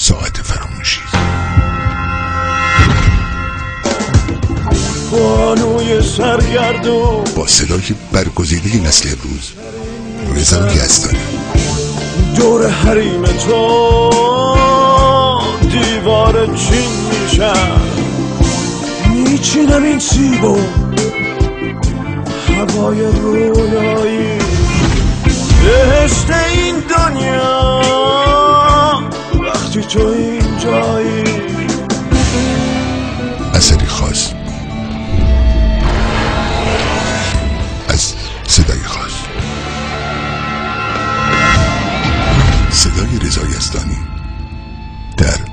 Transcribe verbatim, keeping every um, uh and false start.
ساعت فراموشی. بانوی سرگردون با صدای برگزیده نسل امروز، رضا یزدانی. دور حریم تو دیوار چین میشم، میچینم این سیبو هوای رویایی، بهشت این دنیا وقتی تو اینجایی. اثری خاص از صدای خاص، صدای رضا یزدانی در